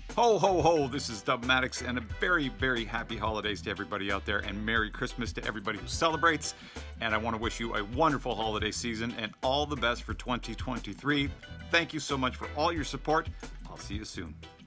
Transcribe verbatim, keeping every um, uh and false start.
Ho, ho, ho, this is Dub Maddox, and a very, very happy holidays to everybody out there, and Merry Christmas to everybody who celebrates. And I want to wish you a wonderful holiday season and all the best for twenty twenty-three. Thank you so much for all your support. I'll see you soon.